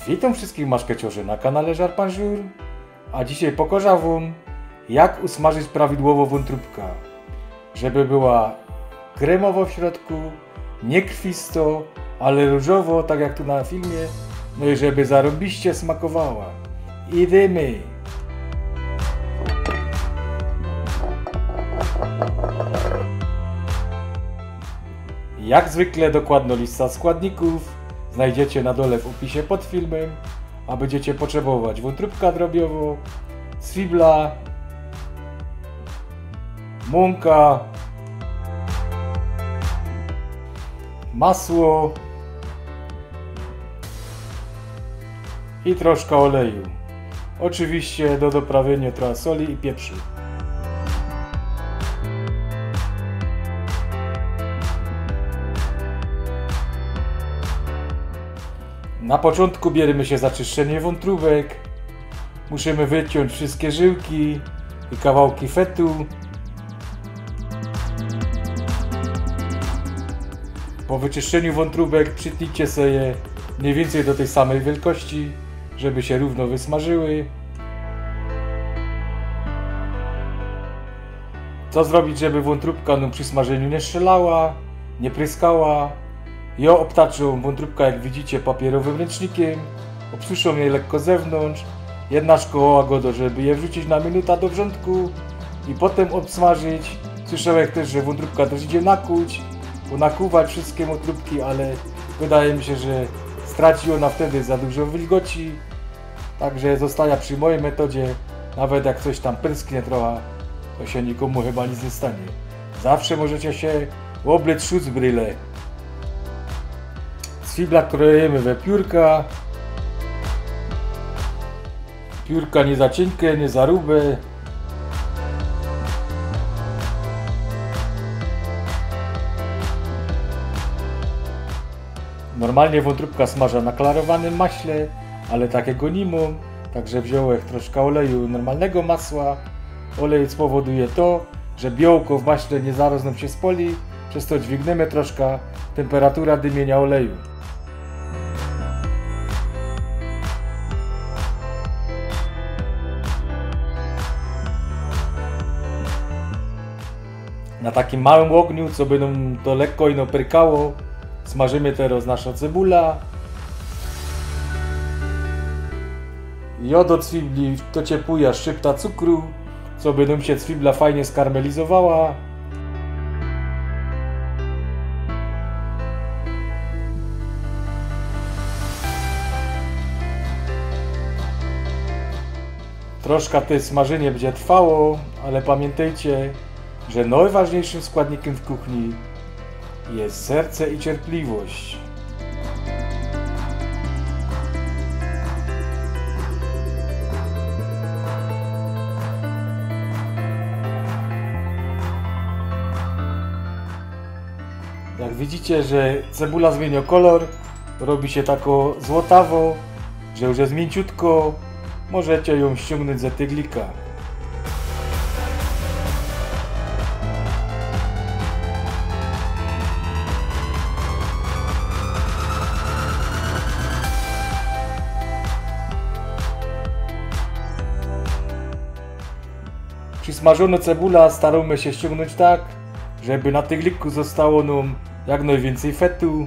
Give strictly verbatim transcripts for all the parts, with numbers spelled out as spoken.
Witam wszystkich maszkeciorzy na kanale Żar Pan Żur, a dzisiaj pokażę wam, jak usmażyć prawidłowo wątróbka, żeby była kremowo w środku, nie krwisto, ale różowo, tak jak tu na filmie, no i żeby zarobiście smakowała. Idziemy! Jak zwykle dokładna lista składników znajdziecie na dole w opisie pod filmem, a będziecie potrzebować wątróbka drobiowo, swibla, mąka, masło i troszkę oleju. Oczywiście do doprawienia trochę soli i pieprzu. Na początku bierzemy się za czyszczenie wątróbek. Musimy wyciąć wszystkie żyłki i kawałki fetu. Po wyczyszczeniu wątróbek przytnijcie sobie je mniej więcej do tej samej wielkości, żeby się równo wysmażyły. Co zrobić, żeby wątróbka no, przy smażeniu nie strzelała, nie pryskała? Ja obtaczam wątróbkę, jak widzicie, papierowym ręcznikiem, obsuszą je lekko z zewnątrz, jedna szkoła łagoda, żeby je wrzucić na minutę do wrzątku i potem obsmażyć. Słyszałem też, że wątróbka też idzie nakuć, bo nakuwać wszystkie wątróbki, ale wydaje mi się, że straci ona wtedy za dużo wilgoci, także zostaje przy mojej metodzie. Nawet jak coś tam prysknie trochę, to się nikomu chyba nic nie stanie. Zawsze możecie się obleć szucbryle. Swibla krojemy we piórka. Piórka nie za cienkie, nie za grube. Normalnie wątróbka smaża na klarowanym maśle, ale takiego nie mam, także wziąłem troszkę oleju, normalnego masła. Olej spowoduje to, że białko w maśle nie zaraz nam się spoli, przez to dźwigniemy troszkę temperatura dymienia oleju. Na takim małym ogniu, co by nam to lekko ino prykało, smażymy teraz naszą cebula. Ja do cwibli dociepuję szczypta cukru, co by nam się cwibla fajnie skarmelizowała. Troszkę to smażenie będzie trwało, ale pamiętajcie, że najważniejszym składnikiem w kuchni jest serce i cierpliwość. Jak widzicie, że cebula zmienia kolor, robi się tako złotawo, że już jest mięciutko, możecie ją ściągnąć ze tyglika. Przysmażona cebula staramy się ściągnąć tak, żeby na tygliku zostało nam jak najwięcej fetu.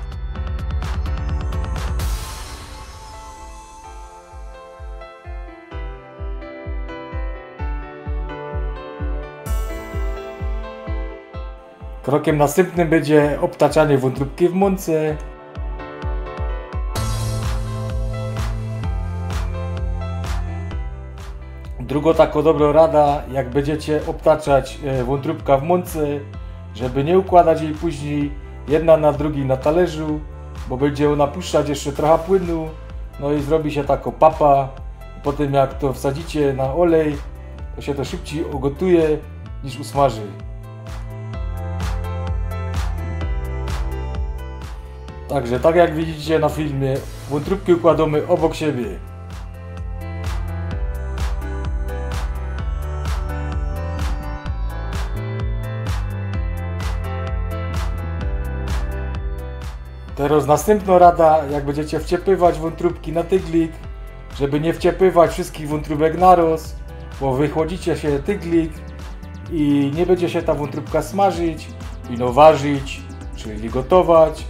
Krokiem następnym będzie obtaczanie wątróbki w mące. Druga taka dobra rada, jak będziecie obtaczać wątróbka w mące, żeby nie układać jej później jedna na drugiej na talerzu, bo będzie ona puszczać jeszcze trochę płynu, no i zrobi się taka papa. Potem jak to wsadzicie na olej, to się to szybciej ugotuje niż usmaży. Także tak jak widzicie na filmie, wątróbki układamy obok siebie. Teraz następna rada, jak będziecie wciepywać wątróbki na tyglik, żeby nie wciepywać wszystkich wątróbek naraz, bo wychłodzicie się tyglik i nie będzie się ta wątróbka smażyć, ino ważyć, czyli gotować.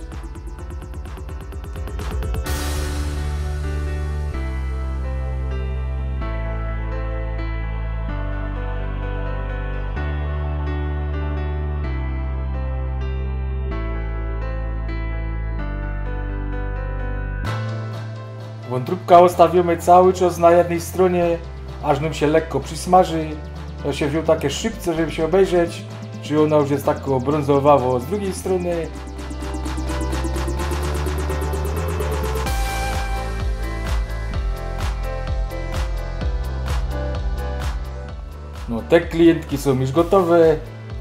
Wątróbka ostawimy cały czas na jednej stronie, aż nam się lekko przysmaży. Ja się wziął takie szybce, żeby się obejrzeć, czy ona już jest tak brązowawo z drugiej strony. No, te klientki są już gotowe.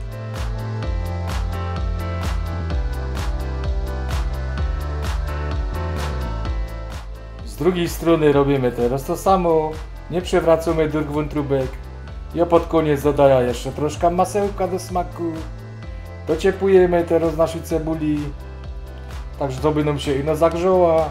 Z drugiej strony robimy teraz to samo, nie przewracamy tych wątróbek. Ja pod koniec dodaję jeszcze troszkę masełka do smaku. Dociepujemy teraz naszej cebuli, tak żeby nam się ino zagrzała.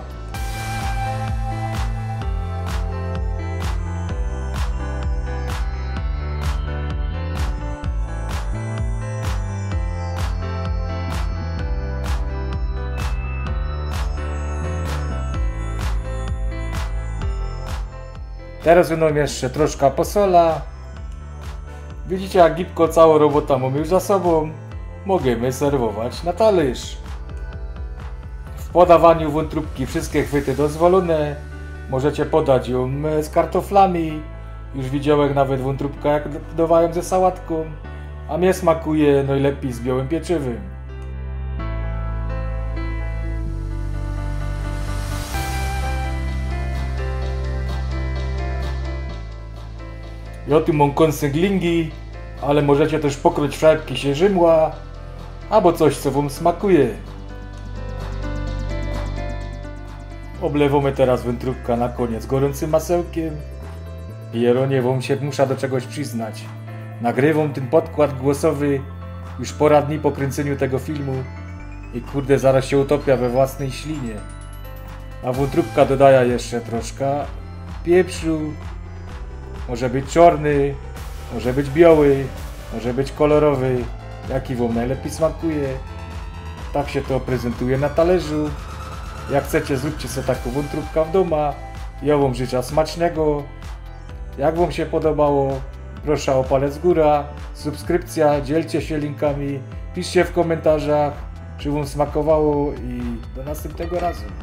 Teraz będą jeszcze troszkę posola. Widzicie, jak gibko całą robotę mamy już za sobą. Możemy serwować na talerz. W podawaniu wątróbki wszystkie chwyty dozwolone. Możecie podać ją z kartoflami. Już widziałem nawet wątróbkę, jak podawają ze sałatką. A mnie smakuje najlepiej z białym pieczywem. Ja tu mam konsyglingi, ale możecie też pokroić wszelkie się rzymła, albo coś, co wam smakuje. Oblewamy teraz wątróbkę na koniec gorącym masełkiem. Pieronie wam się muszę do czegoś przyznać. Nagrywam ten podkład głosowy już pora dni po kręceniu tego filmu i kurde, zaraz się utopia we własnej ślinie. A wątróbka dodaje jeszcze troszkę pieprzu. Może być czarny, może być biały, może być kolorowy, jaki wam najlepiej smakuje. Tak się to prezentuje na talerzu. Jak chcecie, zróbcie sobie taką wątróbkę w domu. Ja wam życzę smacznego. Jak wam się podobało, proszę o palec góra, subskrypcja, dzielcie się linkami, piszcie w komentarzach, czy wam smakowało i do następnego razu.